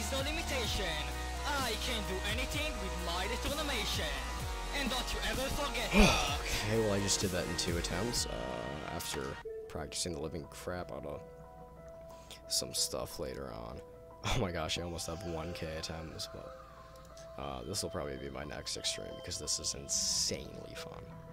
no limitation. I can do anything with my determination. And don't you ever forget that. Okay, well I just did that in 2 attempts, after practicing the living crap out of some stuff later on. Oh my gosh, I almost have 1K attempts, but this will probably be my next extreme because this is insanely fun.